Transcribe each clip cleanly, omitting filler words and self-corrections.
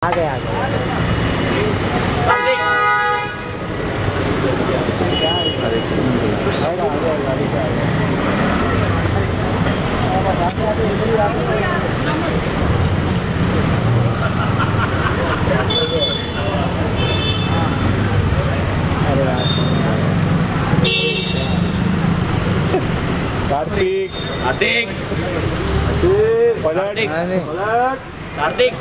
आ गए आ गए। कार्तिक कार्तिक पलट कार्तिक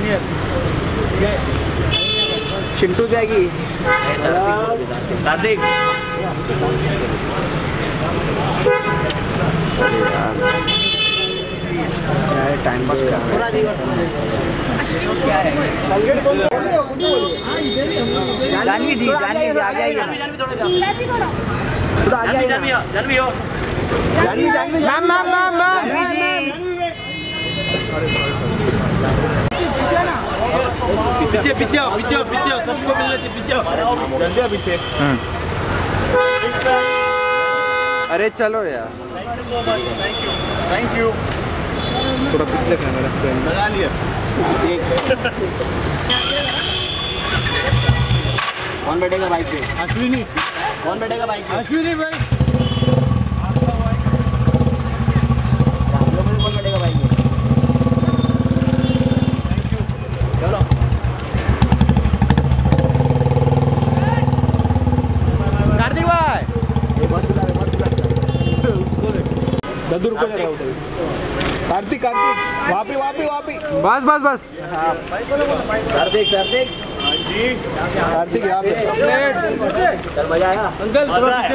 चिंटू जाएगी। कार्तिक टाइम पास कर जानवी जी आ जाइए जानवी हो पीछे पीछे सबको मिलना चाहिए पीछे जल्दी पीछे। अरे चलो यार थैंक यू थोड़ा पिछले कैमरा लगा लिया। कौन बैठेगा बाइक पे? अश्विनी। कौन बैठेगा बाइक पे? अश्विनी भाई। कौन बैठेगा बाइक पे? चलो कार्तिक भाई ददुर को जरा उधर। कार्तिक वापी बस कार्तिक कार्तिक यहाँ पे चल मजा आया अंकल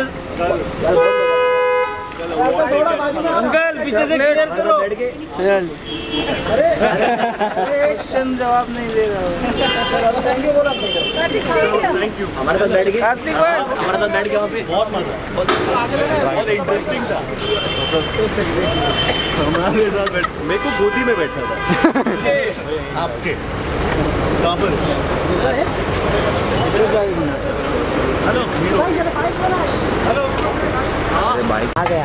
अंकल पीछे से क्लियर करो। जवाब नहीं दे रहा थैंक यू हमारे साथ बैठ गए कार्तिक हमारे साथ बैठ गए वहाँ पे बहुत मजा बहुत इंटरेस्टिंग था। हमारे साथ मेरे को गोदी में बैठा था आपके कहाँ पर? हेलो हेलो आ गए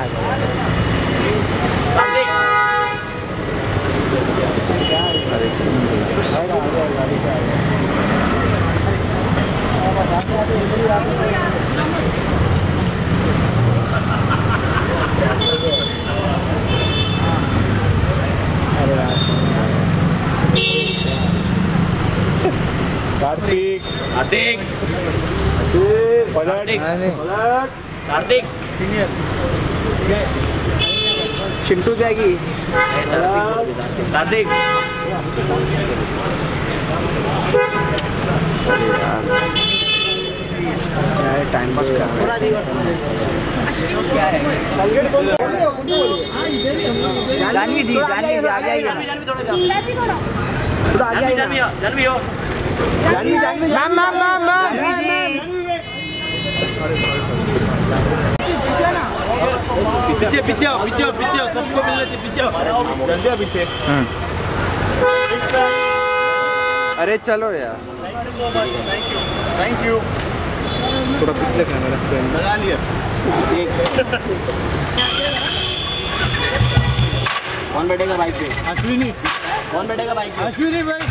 कार्तिक पलट कार्तिक चिंटू जाएगी। कार्तिक टाइम पास कर जानवी जी आ जाइए जानवी हो पीछे सबको मिलना चाहिए पीछे जल्दी पीछे। अरे चलो यार थैंक यू थोड़ा पिछले कैमरा लगा लिया। कौन बैठेगा बाइक पे? अश्विनी। कौन बैठेगा बाइक पे? अश्विनी भाई।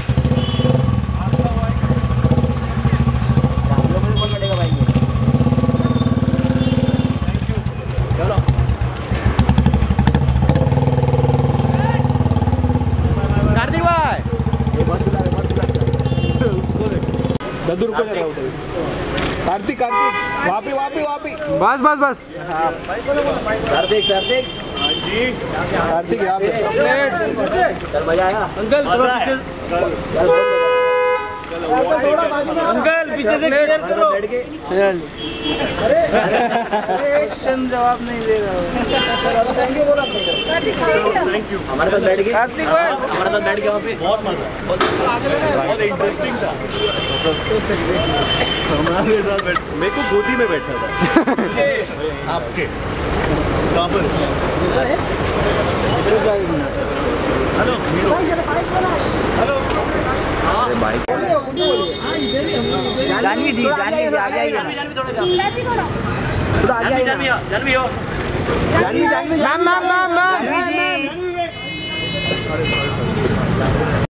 कौन बैठेगा बाइक पे? चलो कार्तिक भाई ददुर को जरा उधर। कार्तिक वापी बस कार्तिक कार्तिक यहाँ पे चल मजा आया अंकल अंकल पीछे से क्लियर करो। जवाब नहीं दे रहा थैंक यू हमारे साथ बैठ गए कार्तिक हमारे साथ बैठ गए वहाँ पे बहुत मजा बहुत इंटरेस्टिंग था। हमारे साथ मेरे को गोदी में बैठा था आपके कहाँ पर? हेलो हेलो जानवी जी आ जाइए जानवी हो जानवी जी